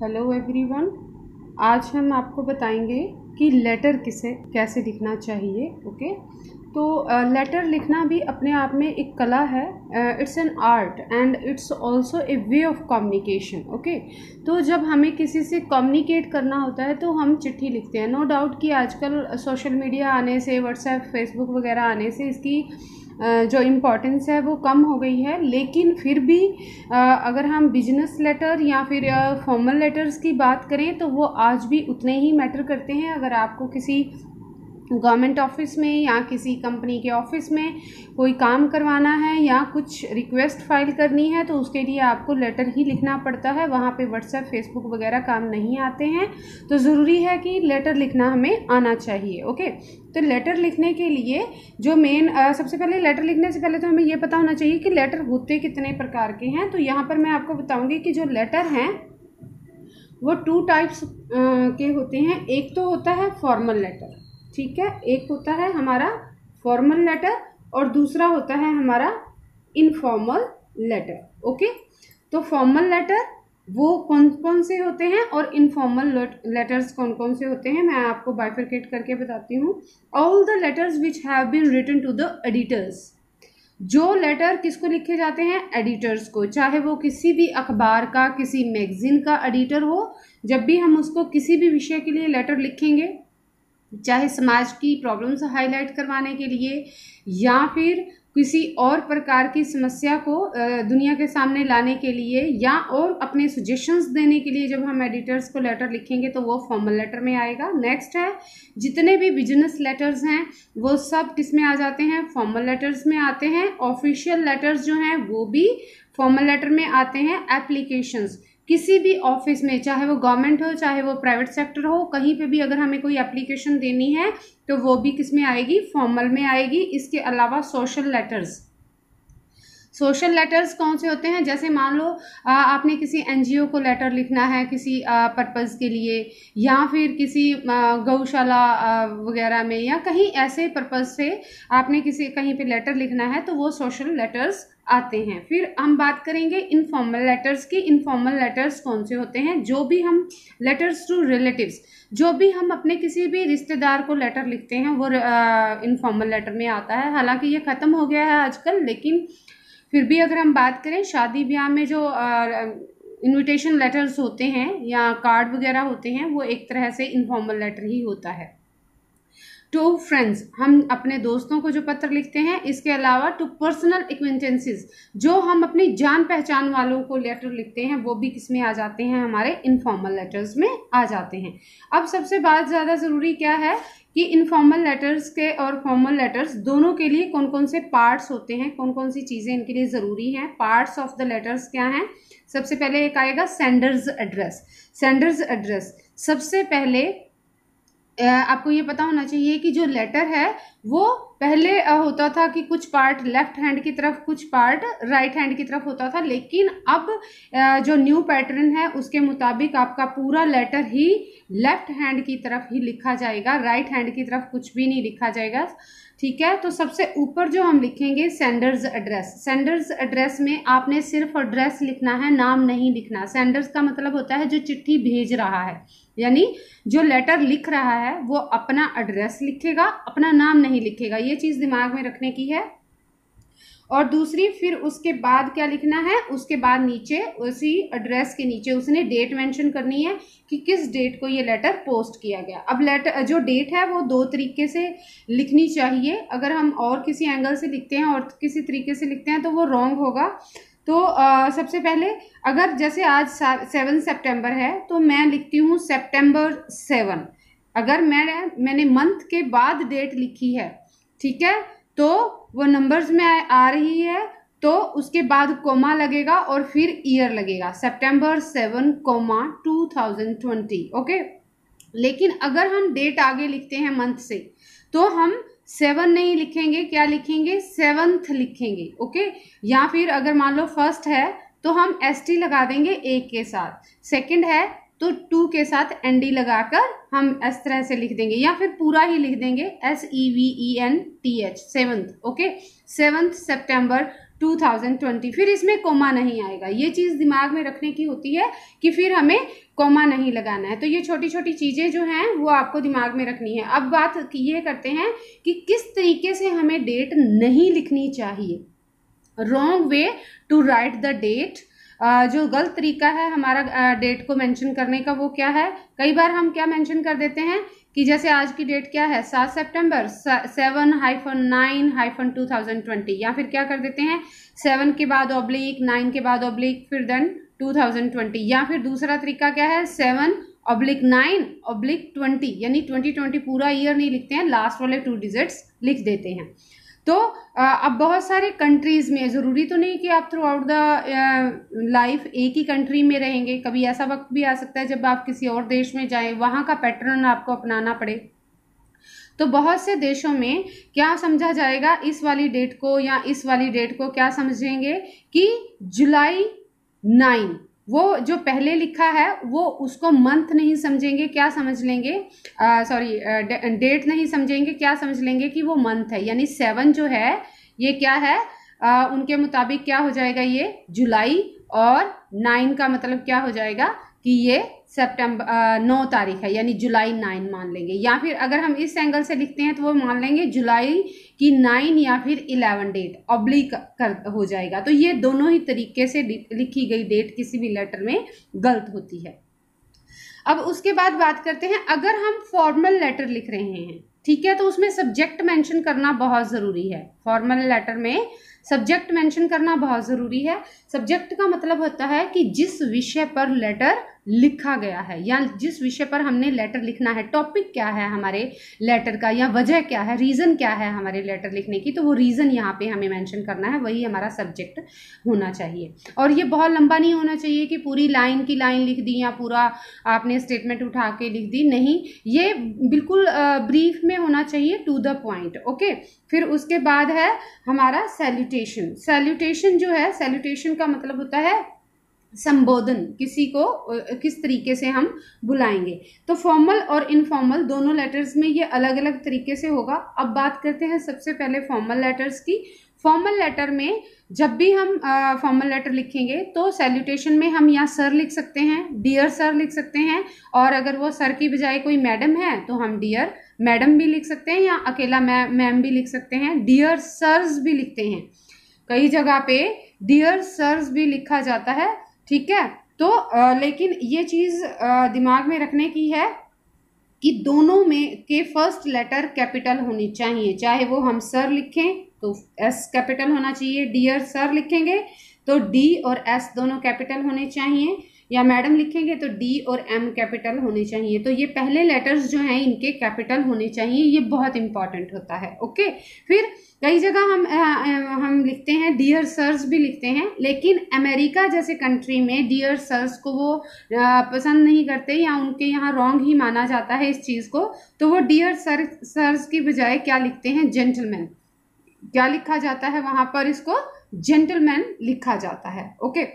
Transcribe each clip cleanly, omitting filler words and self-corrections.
Hello everyone. आज हम आपको बताएंगे कि लेटर कैसे लिखना चाहिए। ओके, तो लेटर लिखना भी अपने आप में एक कला है। It's an art and it's also a way of communication. Okay, तो जब हमें किसी से कम्युनिकेट करना होता है तो हम चिट्ठी लिखते हैं। नो डाउट कि आजकल सोशल मीडिया आने से, व्हाट्सएप, फेसबुक वगैरह आने से इसकी जो इम्पोर्टेंस है वो कम हो गई है, लेकिन फिर भी अगर हम बिजनेस लेटर या फिर फॉर्मल लेटर्स की बात करें तो वो आज भी उतने ही मैटर करते हैं। अगर आपको किसी गवर्नमेंट ऑफिस में या किसी कंपनी के ऑफिस में कोई काम करवाना है या कुछ रिक्वेस्ट फाइल करनी है तो उसके लिए आपको लेटर ही लिखना पड़ता है। वहाँ पे व्हाट्सएप, फेसबुक वगैरह काम नहीं आते हैं, तो ज़रूरी है कि लेटर लिखना हमें आना चाहिए। ओके, तो लेटर लिखने के लिए जो सबसे पहले लेटर लिखने से पहले तो हमें ये पता होना चाहिए कि लेटर होते कितने प्रकार के हैं। तो यहाँ पर मैं आपको बताऊँगी कि जो लेटर हैं वो 2 टाइप्स के होते हैं। एक तो होता है फॉर्मल लेटर, ठीक है, एक होता है हमारा फॉर्मल लेटर और दूसरा होता है हमारा इनफॉर्मल लेटर। ओके, तो फॉर्मल लेटर वो कौन कौन से होते हैं और इनफॉर्मल लेटर्स कौन कौन से होते हैं, मैं आपको बाइफरकेट करके बताती हूँ। All the letters which have been written to the editors. जो लेटर किसको लिखे जाते हैं? एडिटर्स को। चाहे वो किसी भी अखबार का, किसी मैगजीन का एडिटर हो, जब भी हम उसको किसी भी विषय के लिए लेटर लिखेंगे, चाहे समाज की प्रॉब्लम्स हाईलाइट करवाने के लिए या फिर किसी और प्रकार की समस्या को दुनिया के सामने लाने के लिए या और अपने सजेशंस देने के लिए जब हम एडिटर्स को लेटर लिखेंगे तो वो फॉर्मल लेटर में आएगा। नेक्स्ट है, जितने भी बिजनेस लेटर्स हैं वो सब किस में आ जाते हैं? फॉर्मल लेटर्स में आते हैं। ऑफिशियल लेटर्स जो हैं वो भी फॉर्मल लेटर में आते हैं। एप्लीकेशंस, किसी भी ऑफिस में, चाहे वो गवर्नमेंट हो चाहे वो प्राइवेट सेक्टर हो, कहीं पे भी अगर हमें कोई एप्लीकेशन देनी है तो वो भी किस में आएगी? फॉर्मल में आएगी। इसके अलावा सोशल लेटर्स कौन से होते हैं? जैसे मान लो आपने किसी एनजीओ को लेटर लिखना है किसी पर्पस के लिए, या फिर किसी गौशाला वगैरह में या कहीं ऐसे पर्पस से आपने कहीं पे लेटर लिखना है तो वो सोशल लेटर्स आते हैं। फिर हम बात करेंगे इनफॉर्मल लेटर्स की। इनफॉर्मल लेटर्स कौन से होते हैं? जो भी हम लेटर्स टू रिलेटिव्स, जो भी हम अपने किसी भी रिश्तेदार को लेटर लिखते हैं वो इनफॉर्मल लेटर में आता है। हालांकि ये ख़त्म हो गया है आजकल, लेकिन फिर भी अगर हम बात करें शादी ब्याह में जो इनविटेशन लेटर्स होते हैं या कार्ड वगैरह होते हैं वो एक तरह से इनफॉर्मल लेटर ही होता है। टू फ्रेंड्स, हम अपने दोस्तों को जो पत्र लिखते हैं। इसके अलावा टू पर्सनल एक्वेंटेंसेस, जो हम अपनी जान पहचान वालों को लेटर लिखते हैं वो भी किसमें आ जाते हैं? हमारे इनफॉर्मल लेटर्स में आ जाते हैं। अब सबसे बात ज़्यादा ज़रूरी क्या है कि इनफॉर्मल लेटर्स के और फॉर्मल लेटर्स दोनों के लिए कौन कौन से पार्ट्स होते हैं, कौन कौन सी चीज़ें इनके लिए ज़रूरी हैं। पार्ट्स ऑफ द लेटर्स क्या हैं? सबसे पहले एक आएगा सेंडर्स एड्रेस। सेंडर्स एड्रेस, सबसे पहले आपको ये पता होना चाहिए कि जो लेटर है वो पहले होता था कि कुछ पार्ट लेफ्ट हैंड की तरफ, कुछ पार्ट राइट हैंड की तरफ होता था, लेकिन अब जो न्यू पैटर्न है उसके मुताबिक आपका पूरा लेटर ही लेफ्ट हैंड की तरफ ही लिखा जाएगा, राइट हैंड की तरफ कुछ भी नहीं लिखा जाएगा। ठीक है, तो सबसे ऊपर जो हम लिखेंगे सेंडर्स एड्रेस। सेंडर्स एड्रेस में आपने सिर्फ एड्रेस लिखना है, नाम नहीं लिखना। सेंडर्स का मतलब होता है जो चिट्ठी भेज रहा है, यानी जो लेटर लिख रहा है वो अपना एड्रेस लिखेगा, अपना नाम नहीं लिखेगा। ये चीज़ दिमाग में रखने की है। और दूसरी, फिर उसके बाद क्या लिखना है? उसके बाद नीचे उसी एड्रेस के नीचे उसने डेट मेंशन करनी है कि किस डेट को ये लेटर पोस्ट किया गया। अब लेटर जो डेट है वो 2 तरीके से लिखनी चाहिए। अगर हम और किसी एंगल से लिखते हैं और किसी तरीके से लिखते हैं तो वो रॉन्ग होगा। तो सबसे पहले अगर जैसे आज 7 सितंबर है तो मैं लिखती हूँ सितंबर 7। अगर मैंने मंथ के बाद डेट लिखी है, ठीक है, तो वो नंबर्स में आ रही है तो उसके बाद कोमा लगेगा और फिर ईयर लगेगा, सितंबर 7, 2020। ओके, लेकिन अगर हम डेट आगे लिखते हैं मंथ से तो हम 7 नहीं लिखेंगे, क्या लिखेंगे? 7th लिखेंगे। ओके, या फिर अगर मान लो फर्स्ट है तो हम ST लगा देंगे 1 के साथ, सेकंड है तो 2 के साथ ND लगाकर हम इस तरह से लिख देंगे, या फिर पूरा ही लिख देंगे SEVENTH, 7th। ओके, 7th सितंबर 2020, फिर इसमें कोमा नहीं आएगा। ये चीज़ दिमाग में रखने की होती है कि फिर हमें कोमा नहीं लगाना है। तो ये छोटी छोटी चीज़ें जो हैं वो आपको दिमाग में रखनी है। अब बात ये करते हैं कि किस तरीके से हमें डेट नहीं लिखनी चाहिए। Wrong way to write the date, जो गलत तरीका है हमारा डेट को मेंशन करने का वो क्या है। कई बार हम क्या मेंशन कर देते हैं कि जैसे आज की डेट क्या है 7 सितंबर 7-9-2020, या फिर क्या कर देते हैं 7 के बाद ऑब्लिक 9 के बाद ऑब्लिक फिर देन 2020, या फिर दूसरा तरीका क्या है 7/9/20, यानी 2020 पूरा ईयर नहीं लिखते हैं, लास्ट वाले 2 डिजिट्स लिख देते हैं। तो अब बहुत सारे कंट्रीज में, ज़रूरी तो नहीं कि आप थ्रू आउट द लाइफ एक ही कंट्री में रहेंगे, कभी ऐसा वक्त भी आ सकता है जब आप किसी और देश में जाएं, वहाँ का पैटर्न आपको अपनाना पड़े। तो बहुत से देशों में क्या समझा जाएगा, इस वाली डेट को या इस वाली डेट को क्या समझेंगे कि जुलाई 9, वो जो पहले लिखा है वो उसको मंथ नहीं समझेंगे, क्या समझ लेंगे, डेट नहीं समझेंगे, क्या समझ लेंगे कि वो मंथ है। यानी 7 जो है ये क्या है, उनके मुताबिक क्या हो जाएगा ये जुलाई, और 9 का मतलब क्या हो जाएगा कि ये सितंबर 9 तारीख है, यानी जुलाई 9 मान लेंगे। या फिर अगर हम इस एंगल से लिखते हैं तो वो मान लेंगे जुलाई की 9 या फिर 11 डेट ऑब्लिक हो जाएगा। तो ये दोनों ही तरीके से लिखी गई डेट किसी भी लेटर में गलत होती है। अब उसके बाद बात करते हैं, अगर हम फॉर्मल लेटर लिख रहे हैं, ठीक है, तो उसमें सब्जेक्ट मेंशन करना बहुत ज़रूरी है। फॉर्मल लेटर में सब्जेक्ट मेंशन करना बहुत ज़रूरी है। सब्जेक्ट का मतलब होता है कि जिस विषय पर लेटर लिखा गया है या जिस विषय पर हमने लेटर लिखना है, टॉपिक क्या है हमारे लेटर का, या वजह क्या है, रीज़न क्या है हमारे लेटर लिखने की, तो वो रीज़न यहाँ पे हमें मेंशन करना है, वही हमारा सब्जेक्ट होना चाहिए। और ये बहुत लंबा नहीं होना चाहिए कि पूरी लाइन की लाइन लिख दी या पूरा आपने स्टेटमेंट उठा के लिख दी, नहीं, ये बिल्कुल ब्रीफ में होना चाहिए, टू द पॉइंट। ओके, फिर उसके बाद है हमारा सैल्यूटेशन। सैल्यूटेशन जो है, सैल्यूटेशन का मतलब होता है संबोधन, किसी को किस तरीके से हम बुलाएंगे। तो फॉर्मल और इनफॉर्मल दोनों लेटर्स में ये अलग अलग तरीके से होगा। अब बात करते हैं सबसे पहले फॉर्मल लेटर्स की। फॉर्मल लेटर में जब भी हम फॉर्मल लेटर लिखेंगे तो सैल्यूटेशन में हम या सर लिख सकते हैं, डियर सर लिख सकते हैं, और अगर वो सर की बजाय कोई मैडम है तो हम डियर मैडम भी लिख सकते हैं, या अकेला मैम भी लिख सकते हैं, डियर सर्स भी लिखते हैं, कई जगह पे डियर सर्स भी लिखा जाता है, ठीक है। तो लेकिन ये चीज़ दिमाग में रखने की है कि दोनों में के फर्स्ट लेटर कैपिटल होनी चाहिए, चाहे वो हम सर लिखें तो एस कैपिटल होना चाहिए, डियर सर लिखेंगे तो डी और एस दोनों कैपिटल होने चाहिए, या मैडम लिखेंगे तो डी और एम कैपिटल होने चाहिए। तो ये पहले लेटर्स जो हैं इनके कैपिटल होने चाहिए, ये बहुत इंपॉर्टेंट होता है। ओके, फिर कई जगह हम लिखते हैं डियर सर्स भी लिखते हैं, लेकिन अमेरिका जैसे कंट्री में डियर सर्स को वो पसंद नहीं करते, या उनके यहाँ रॉन्ग ही माना जाता है इस चीज़ को, तो वो डियर सर्स की बजाय क्या लिखते हैं, जेंटलमैन। क्या लिखा जाता है वहां पर, इसको जेंटलमैन लिखा जाता है। ओके,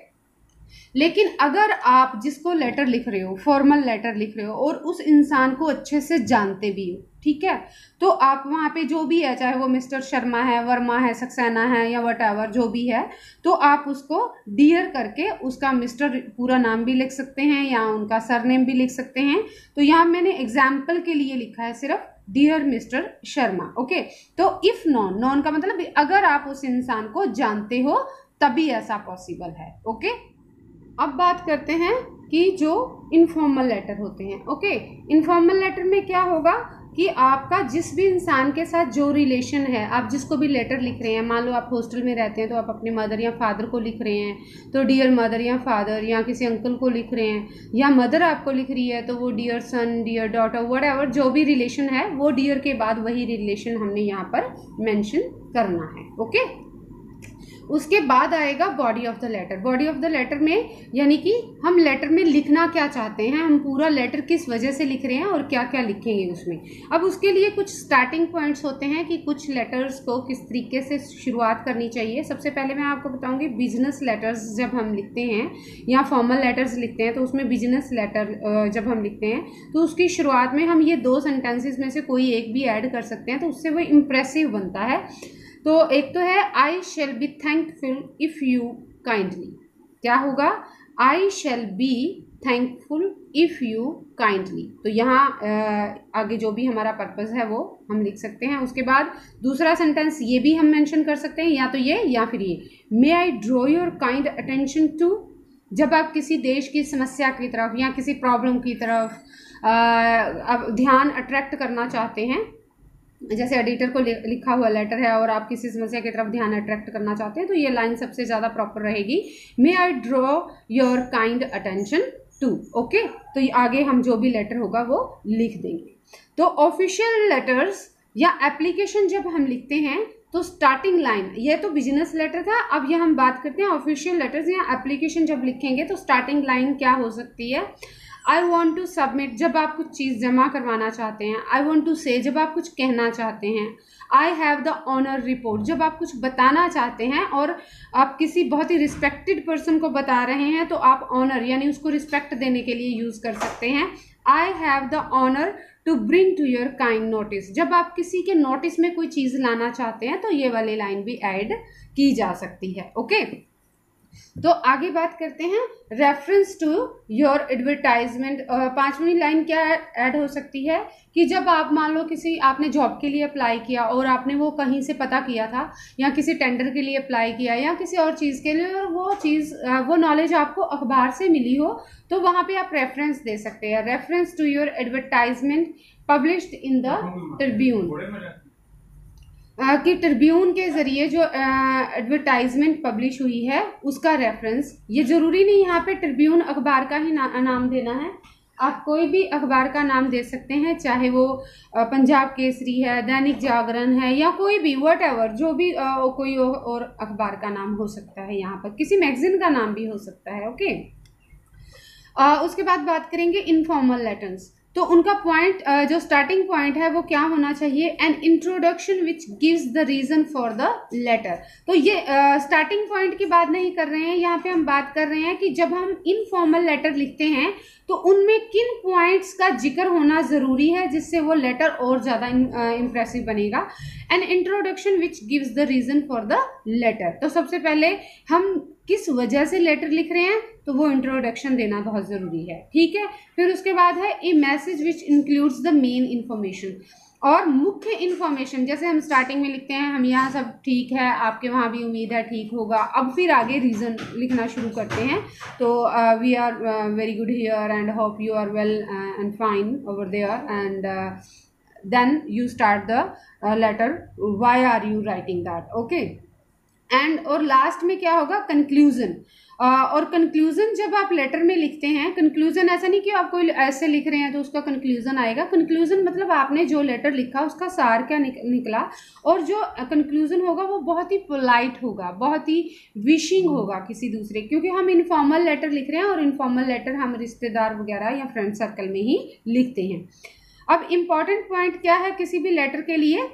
लेकिन अगर आप जिसको लेटर लिख रहे हो, फॉर्मल लेटर लिख रहे हो, और उस इंसान को अच्छे से जानते भी हो, ठीक है, तो आप वहाँ पे जो भी है, चाहे वो मिस्टर शर्मा है, वर्मा है, सक्सेना है, या वटएवर जो भी है, तो आप उसको डियर करके उसका मिस्टर पूरा नाम भी लिख सकते हैं या उनका सरनेम भी लिख सकते हैं। तो यहाँ मैंने एग्जाम्पल के लिए लिखा है सिर्फ डियर मिस्टर शर्मा। ओके, तो इफ नॉन, नॉन का मतलब अगर आप उस इंसान को जानते हो तभी ऐसा पॉसिबल है। ओके, अब बात करते हैं कि जो इनफॉर्मल लेटर होते हैं। ओके, इनफॉर्मल लेटर में क्या होगा कि आपका जिस भी इंसान के साथ जो रिलेशन है, आप जिसको भी लेटर लिख रहे हैं, मान लो आप हॉस्टल में रहते हैं तो आप अपने मदर या फादर को लिख रहे हैं तो डियर मदर या फादर, या किसी अंकल को लिख रहे हैं, या मदर आपको लिख रही है तो वो dear son, dear daughter, whatever जो भी रिलेशन है वो डियर के बाद वही रिलेशन हमने यहाँ पर मेंशन करना है। ओके, उसके बाद आएगा body of the letter. Body of the letter में यानी कि हम लेटर में लिखना क्या चाहते हैं, हम पूरा लेटर किस वजह से लिख रहे हैं और क्या क्या लिखेंगे उसमें। अब उसके लिए कुछ स्टार्टिंग पॉइंट्स होते हैं कि कुछ लेटर्स को किस तरीके से शुरुआत करनी चाहिए। सबसे पहले मैं आपको बताऊंगी बिजनेस लेटर्स जब हम लिखते हैं या फॉर्मल लेटर्स लिखते हैं, तो उसमें बिजनेस लेटर जब हम लिखते हैं तो उसकी शुरुआत में हम ये 2 सेंटेंसेस में से कोई एक भी ऐड कर सकते हैं, तो उससे वो इम्प्रेसिव बनता है। तो एक तो है I shall be thankful if you kindly, क्या होगा, I shall be thankful if you kindly. तो यहाँ आगे जो भी हमारा पर्पस है वो हम लिख सकते हैं। उसके बाद दूसरा सेंटेंस ये भी हम मेंशन कर सकते हैं, या तो ये या फिर ये, may I draw your kind attention to, जब आप किसी देश की समस्या की तरफ या किसी प्रॉब्लम की तरफ अब ध्यान अट्रैक्ट करना चाहते हैं, जैसे एडिटर को लिखा हुआ लेटर है और आप किसी समस्या की तरफ ध्यान अट्रैक्ट करना चाहते हैं, तो ये लाइन सबसे ज़्यादा प्रॉपर रहेगी, may I draw your kind attention to. Okay, तो ये आगे हम जो भी लेटर होगा वो लिख देंगे। तो ऑफिशियल लेटर्स या एप्लीकेशन जब हम लिखते हैं तो स्टार्टिंग लाइन, ये तो बिजनेस लेटर था, अब ये हम बात करते हैं ऑफिशियल लेटर्स या एप्लीकेशन जब लिखेंगे तो स्टार्टिंग लाइन क्या हो सकती है, आई वॉन्ट टू सबमिट, जब आप कुछ चीज़ जमा करवाना चाहते हैं, आई वॉन्ट टू से, जब आप कुछ कहना चाहते हैं, I have the honour report, जब आप कुछ बताना चाहते हैं और आप किसी बहुत ही रिस्पेक्टेड पर्सन को बता रहे हैं तो आप ऑनर यानी उसको रिस्पेक्ट देने के लिए यूज़ कर सकते हैं, I have the honour to bring to your kind notice, जब आप किसी के नोटिस में कोई चीज़ लाना चाहते हैं तो ये वाली लाइन भी ऐड की जा सकती है। ओके, तो आगे बात करते हैं रेफरेंस टू योर एडवर्टाइजमेंट। पांचवी लाइन क्या ऐड हो सकती है कि जब आप मान लो किसी आपने जॉब के लिए अप्लाई किया और आपने वो कहीं से पता किया था या किसी टेंडर के लिए अप्लाई किया या किसी और चीज़ के लिए, और वो चीज़ वो नॉलेज आपको अखबार से मिली हो, तो वहाँ पे आप रेफरेंस दे सकते हैं, reference to your advertisement published in the Tribune, कि ट्रिब्यून के ज़रिए जो एडवर्टाइजमेंट पब्लिश हुई है उसका रेफरेंस, ये ज़रूरी नहीं यहाँ पे ट्रिब्यून अखबार का ही नाम देना है, आप कोई भी अखबार का नाम दे सकते हैं, चाहे वो पंजाब केसरी है, दैनिक जागरण है, या कोई भी व्हाटएवर, जो भी कोई और अखबार का नाम हो सकता है, यहाँ पर किसी मैगजीन का नाम भी हो सकता है। ओके, उसके बाद बात करेंगे इनफॉर्मल लेटर्स। तो उनका पॉइंट जो स्टार्टिंग पॉइंट है वो क्या होना चाहिए, an introduction which gives the reason for the letter. तो ये स्टार्टिंग पॉइंट की बात नहीं कर रहे हैं, यहाँ पे हम बात कर रहे हैं कि जब हम इनफॉर्मल लेटर लिखते हैं तो उनमें किन पॉइंट्स का जिक्र होना ज़रूरी है जिससे वो लेटर और ज़्यादा इम्प्रेसिव बनेगा। An introduction which gives the reason for the letter, तो सबसे पहले हम किस वजह से लेटर लिख रहे हैं तो वो इंट्रोडक्शन देना बहुत ज़रूरी है, ठीक है। फिर उसके बाद है a message which includes the main information, और मुख्य इन्फॉर्मेशन, जैसे हम स्टार्टिंग में लिखते हैं हम यहाँ सब ठीक है, आपके वहाँ भी उम्मीद है ठीक होगा, अब फिर आगे रीज़न लिखना शुरू करते हैं, तो we are very good here and hope you are well and fine over there, and then you start the letter, why are you writing that. Okay, and और लास्ट में क्या होगा, कंक्लूजन। और कंक्लूजन जब आप लेटर में लिखते हैं, कंक्लूजन ऐसा नहीं कि आप कोई ऐसे लिख रहे हैं तो उसका कंक्लूजन आएगा, कंक्लूजन मतलब आपने जो लेटर लिखा उसका सार क्या निकला, और जो कंक्लूजन होगा वो बहुत ही पोलाइट होगा, बहुत ही विशिंग होगा किसी दूसरे, क्योंकि हम इनफॉर्मल लेटर लिख रहे हैं और इनफॉर्मल लेटर हम रिश्तेदार वगैरह या फ्रेंड सर्कल में ही लिखते हैं। अब इम्पॉर्टेंट पॉइंट क्या है किसी भी लेटर के लिए,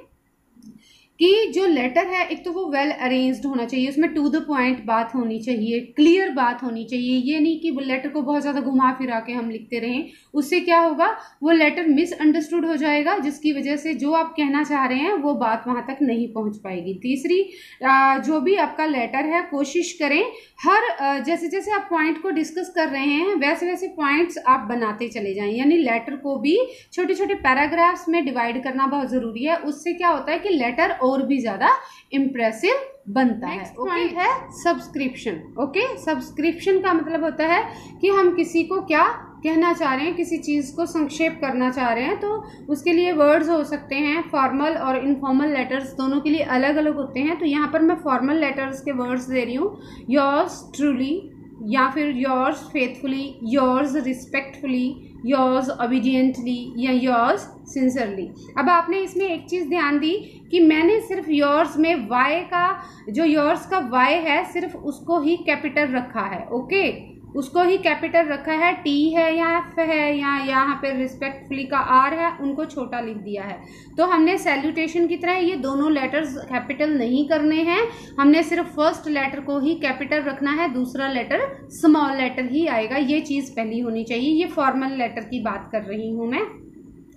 कि जो लेटर है एक तो वो वेल अरेंज्ड होना चाहिए, उसमें टू द पॉइंट बात होनी चाहिए, क्लियर बात होनी चाहिए, ये नहीं कि लेटर को बहुत ज़्यादा घुमा फिरा के हम लिखते रहें, उससे क्या होगा वो लेटर मिसअंडरस्टूड हो जाएगा, जिसकी वजह से जो आप कहना चाह रहे हैं वो बात वहाँ तक नहीं पहुँच पाएगी। तीसरी, जो भी आपका लेटर है कोशिश करें हर जैसे जैसे आप पॉइंट को डिस्कस कर रहे हैं वैसे वैसे पॉइंट्स आप बनाते चले जाएं, यानी लेटर को भी छोटे छोटे पैराग्राफ्स में डिवाइड करना बहुत ज़रूरी है, उससे क्या होता है कि लेटर और भी ज़्यादा इम्प्रेसिव बनता है। पॉइंट है सब्सक्रिप्शन। ओके, सब्सक्रिप्शन का मतलब होता है कि हम किसी को क्या कहना चाह रहे हैं, किसी चीज़ को संक्षेप करना चाह रहे हैं, तो उसके लिए वर्ड्स हो सकते हैं, फॉर्मल और इनफॉर्मल लेटर्स दोनों के लिए अलग अलग होते हैं। तो यहाँ पर मैं फॉर्मल लेटर्स के वर्ड्स दे रही हूँ, योर्स ट्रूली, या फिर yours faithfully, yours respectfully, yours obediently, या योर्स सिंसियरली। अब आपने इसमें एक चीज़ ध्यान दी कि मैंने सिर्फ योर्स में वाई का, जो योर्स का वाई है सिर्फ उसको ही कैपिटल रखा है। ओके, उसको ही कैपिटल रखा है, टी है या एफ है या यहाँ पे रिस्पेक्टफुली का आर है, उनको छोटा लिख दिया है। तो हमने सैल्यूटेशन की तरह ये दोनों लेटर्स कैपिटल नहीं करने हैं, हमने सिर्फ फर्स्ट लेटर को ही कैपिटल रखना है, दूसरा लेटर स्मॉल लेटर ही आएगा, ये चीज़ पहली होनी चाहिए। ये फॉर्मल लेटर की बात कर रही हूँ मैं।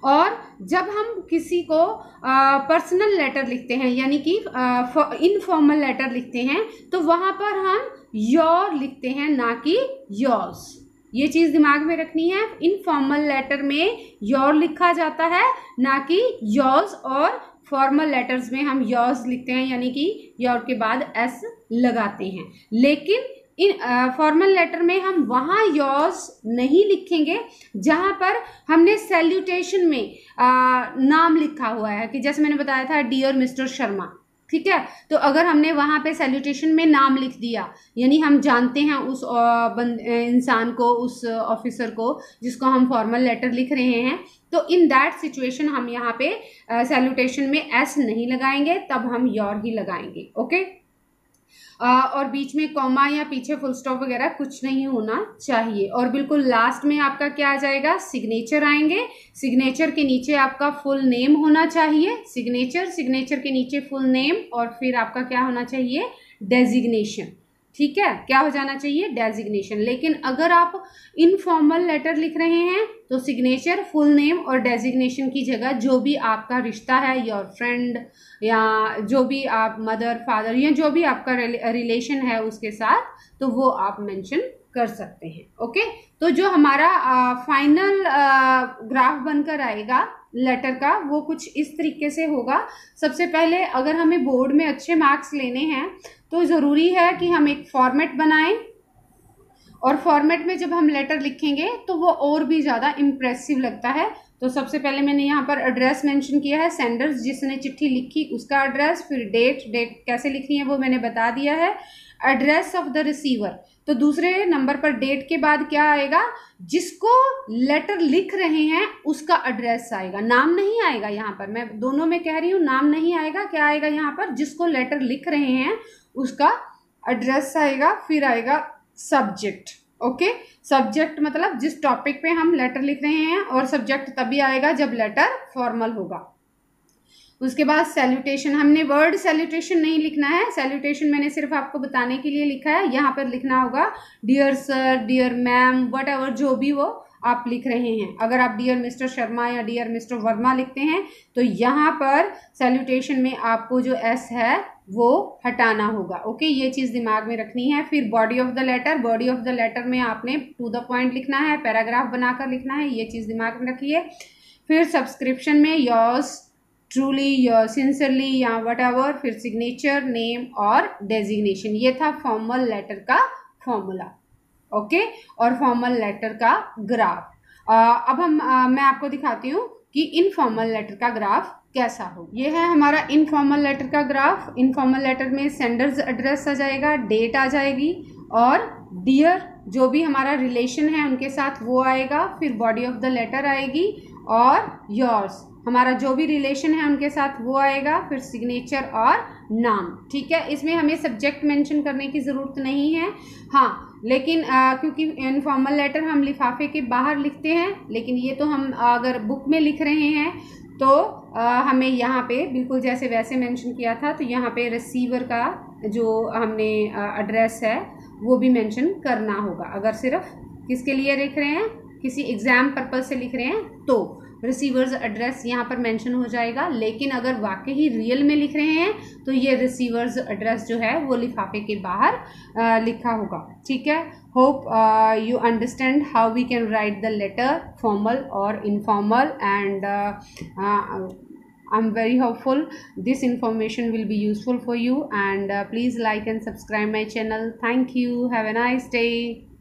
और जब हम किसी को पर्सनल लेटर लिखते हैं यानी कि इनफॉर्मल लेटर लिखते हैं तो वहां पर हम योर लिखते हैं, ना कि योर्स। ये चीज दिमाग में रखनी है। इनफॉर्मल लेटर में योर लिखा जाता है, ना कि योर्स, और फॉर्मल लेटर्स में हम योर्स लिखते हैं यानी कि योर के बाद एस लगाते हैं। लेकिन इन फॉर्मल लेटर में हम वहां योर्स नहीं लिखेंगे जहां पर हमने सैल्यूटेशन में नाम लिखा हुआ है, कि जैसे मैंने बताया था डियर मिस्टर शर्मा, ठीक है। तो अगर हमने वहां पे सैल्यूटेशन में नाम लिख दिया, यानी हम जानते हैं उस इंसान को, उस ऑफिसर को जिसको हम फॉर्मल लेटर लिख रहे हैं, तो इन दैट सिचुएशन हम यहाँ पे सैल्यूटेशन में एस नहीं लगाएंगे, तब हम योर ही लगाएंगे। ओके। और बीच में कॉमा या पीछे फुल स्टॉप वगैरह कुछ नहीं होना चाहिए। और बिल्कुल लास्ट में आपका क्या आ जाएगा, सिग्नेचर आएंगे। सिग्नेचर के नीचे आपका फुल नेम होना चाहिए, सिग्नेचर के नीचे फुल नेम, और फिर आपका क्या होना चाहिए, डेजिग्नेशन। ठीक है, क्या हो जाना चाहिए, डेजिग्नेशन। लेकिन अगर आप इनफॉर्मल लेटर लिख रहे हैं तो सिग्नेचर, फुल नेम और डेजिग्नेशन की जगह जो भी आपका रिश्ता है, योर फ्रेंड, या जो भी आप मदर फादर, या जो भी आपका रिलेशन है उसके साथ, तो वो आप मेंशन कर सकते हैं। ओके। तो जो हमारा फाइनल ग्राफ बनकर आएगा लेटर का, वो कुछ इस तरीके से होगा। सबसे पहले अगर हमें बोर्ड में अच्छे मार्क्स लेने हैं तो ज़रूरी है कि हम एक फॉर्मेट बनाएं, और फॉर्मेट में जब हम लेटर लिखेंगे तो वो और भी ज़्यादा इम्प्रेसिव लगता है। तो सबसे पहले मैंने यहाँ पर एड्रेस मेंशन किया है, सेंडर्स जिसने चिट्ठी लिखी उसका एड्रेस, फिर डेट कैसे लिखनी है वो मैंने बता दिया है, एड्रेस ऑफ द रिसीवर। तो दूसरे नंबर पर डेट के बाद क्या आएगा, जिसको लेटर लिख रहे हैं उसका एड्रेस आएगा, नाम नहीं आएगा। यहाँ पर मैं दोनों में कह रही हूँ, नाम नहीं आएगा। क्या आएगा यहाँ पर, जिसको लेटर लिख रहे हैं उसका एड्रेस आएगा। फिर आएगा सब्जेक्ट। ओके। सब्जेक्ट मतलब जिस टॉपिक पे हम लेटर लिख रहे हैं, और सब्जेक्ट तभी आएगा जब लेटर फॉर्मल होगा। उसके बाद सैल्यूटेशन, हमने वर्ड सैल्यूटेशन नहीं लिखना है, सैल्यूटेशन मैंने सिर्फ आपको बताने के लिए लिखा है। यहाँ पर लिखना होगा dear sir, dear ma'am, whatever, जो भी वो आप लिख रहे हैं। अगर आप डियर मिस्टर शर्मा या डियर मिस्टर वर्मा लिखते हैं तो यहाँ पर सैल्यूटेशन में आपको जो एस है वो हटाना होगा। ओके, ये चीज़ दिमाग में रखनी है। फिर body of the letter, body of the letter में आपने टू द पॉइंट लिखना है, पैराग्राफ बनाकर लिखना है, ये चीज़ दिमाग में रखिए। फिर सब्सक्रिप्शन में योर्स ट्रूली, योर सिंसियरली, या वट एवर, फिर सिग्नेचर, नेम और डेजिग्नेशन। ये था फॉर्मल लेटर का फॉर्मूला। ओके। और फॉर्मल लेटर का ग्राफ। अब मैं आपको दिखाती हूँ कि इनफॉर्मल लेटर का ग्राफ कैसा हो। ये है हमारा इनफॉर्मल लेटर का ग्राफ। इनफॉर्मल लेटर में सेंडर्स एड्रेस आ जाएगा, डेट आ जाएगी, और डियर जो भी हमारा रिलेशन है उनके साथ वो आएगा। फिर बॉडी ऑफ द लेटर आएगी, और योर्स हमारा जो भी रिलेशन है उनके साथ वो आएगा। फिर सिग्नेचर और नाम। ठीक है, इसमें हमें सब्जेक्ट मेंशन करने की ज़रूरत नहीं है। हाँ, लेकिन क्योंकि इनफॉर्मल लेटर हम लिफाफे के बाहर लिखते हैं, लेकिन ये तो हम अगर बुक में लिख रहे हैं तो हमें यहाँ पे बिल्कुल जैसे वैसे मेंशन किया था, तो यहाँ पे रिसीवर का जो हमने एड्रेस है वो भी मेंशन करना होगा। अगर सिर्फ किसके लिए लिख रहे हैं, किसी एग्जाम पर्पज से लिख रहे हैं, तो रिसीवर्स एड्रेस यहाँ पर मेंशन हो जाएगा। लेकिन अगर वाकई ही रियल में लिख रहे हैं तो ये रिसीवर्स एड्रेस जो है वो लिफाफे के बाहर लिखा होगा। ठीक है। Hope you understand how we can write the letter, formal or informal, and I'm very hopeful this information will be useful for you, and please like and subscribe my channel. Thank you. Have a nice day.